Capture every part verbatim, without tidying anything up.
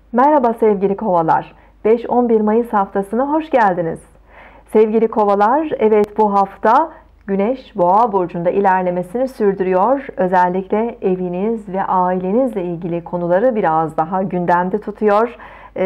Merhaba sevgili kovalar. beş on bir Mayıs haftasına hoş geldiniz. Sevgili kovalar, evet bu hafta Güneş Boğa burcunda ilerlemesini sürdürüyor. Özellikle eviniz ve ailenizle ilgili konuları biraz daha gündemde tutuyor.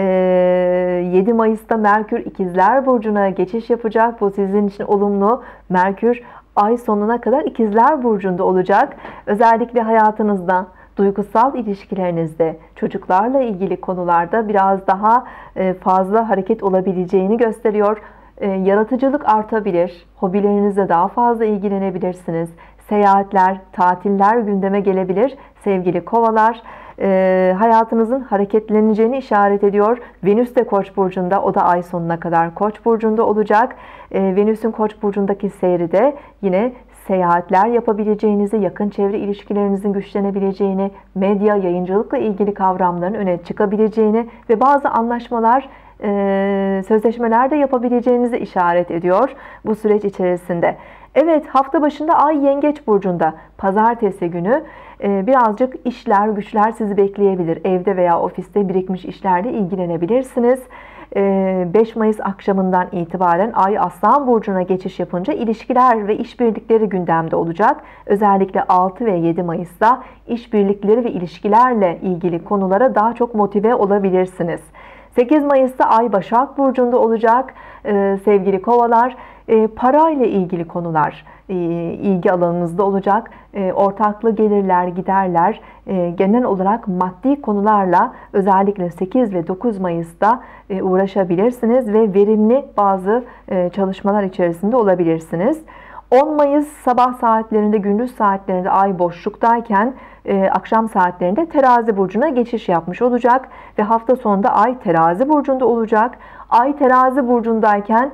yedi Mayıs'ta Merkür İkizler burcuna geçiş yapacak. Bu sizin için olumlu. Merkür ay sonuna kadar İkizler burcunda olacak. Özellikle hayatınızda, duygusal ilişkilerinizde, çocuklarla ilgili konularda biraz daha fazla hareket olabileceğini gösteriyor. Yaratıcılık artabilir, hobilerinizle daha fazla ilgilenebilirsiniz. Seyahatler, tatiller gündeme gelebilir sevgili kovalar. Hayatınızın hareketleneceğini işaret ediyor. Venüs de Koç burcunda, o da ay sonuna kadar Koç burcunda olacak. Venüs'ün Koç burcundaki seyri de yine seyahatler yapabileceğinizi, yakın çevre ilişkilerinizin güçlenebileceğini, medya, yayıncılıkla ilgili kavramların öne çıkabileceğini ve bazı anlaşmalar, sözleşmeler de yapabileceğinizi işaret ediyor bu süreç içerisinde. Evet, hafta başında Ay Yengeç burcunda, pazartesi günü birazcık işler, güçler sizi bekleyebilir. Evde veya ofiste birikmiş işlerle ilgilenebilirsiniz. beş Mayıs akşamından itibaren Ay Aslan burcuna geçiş yapınca ilişkiler ve işbirlikleri gündemde olacak. Özellikle altı ve yedi Mayıs'ta işbirlikleri ve ilişkilerle ilgili konulara daha çok motive olabilirsiniz. sekiz Mayıs'ta Ay Başak burcunda olacak. Ee, sevgili kovalar, e, parayla ilgili konular e, ilgi alanınızda olacak. E, ortaklı gelirler, giderler, e, genel olarak maddi konularla özellikle sekiz ve dokuz Mayıs'ta e, uğraşabilirsiniz ve verimli bazı e, çalışmalar içerisinde olabilirsiniz. on Mayıs sabah saatlerinde, gündüz saatlerinde Ay boşluktayken e, akşam saatlerinde Terazi burcuna geçiş yapmış olacak ve hafta sonunda Ay Terazi burcunda olacak. Ay Terazi burcundayken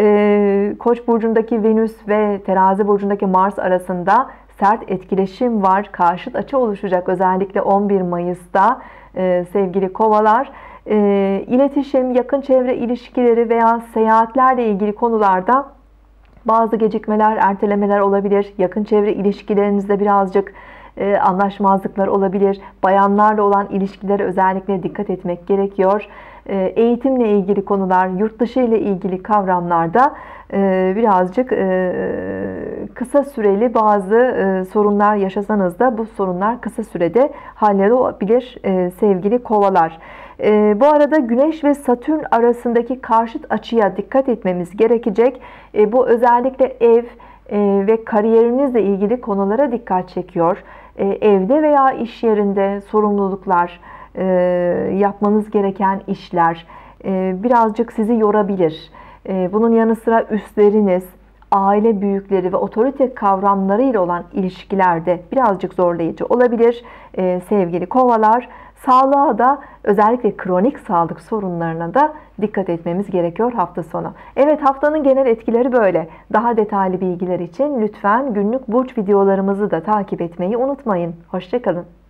e, Koç burcundaki Venüs ve Terazi burcundaki Mars arasında sert etkileşim var. Karşıt açı oluşacak özellikle on bir Mayıs'ta e, sevgili kovalar. E, iletişim, yakın çevre ilişkileri veya seyahatlerle ilgili konularda bazı gecikmeler, ertelemeler olabilir. Yakın çevre ilişkilerinizde birazcık e, anlaşmazlıklar olabilir. Bayanlarla olan ilişkilere özellikle dikkat etmek gerekiyor. E, eğitimle ilgili konular, yurt dışı ile ilgili kavramlarda e, birazcık e, kısa süreli bazı e, sorunlar yaşasanız da bu sorunlar kısa sürede hallolabilir e, sevgili kovalar. E, bu arada Güneş ve Satürn arasındaki karşıt açıya dikkat etmemiz gerekecek. E, bu özellikle ev e, ve kariyerinizle ilgili konulara dikkat çekiyor. E, evde veya iş yerinde sorumluluklar, e, yapmanız gereken işler e, birazcık sizi yorabilir. E, bunun yanı sıra üstleriniz, aile büyükleri ve otorite kavramlarıyla olan ilişkilerde birazcık zorlayıcı olabilir e, sevgili kovalar. Sağlığa da, özellikle kronik sağlık sorunlarına da dikkat etmemiz gerekiyor hafta sonu. Evet, haftanın genel etkileri böyle. Daha detaylı bilgiler için lütfen günlük burç videolarımızı da takip etmeyi unutmayın. Hoşça kalın.